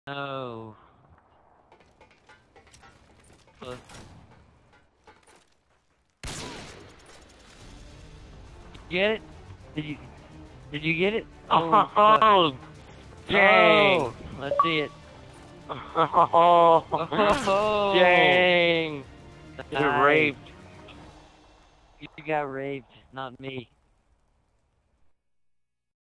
Oh. Get it? Did you get it? Oh, dang. Oh, let's see it. Oh, dang. You're Nice. raped. You got raped, not me.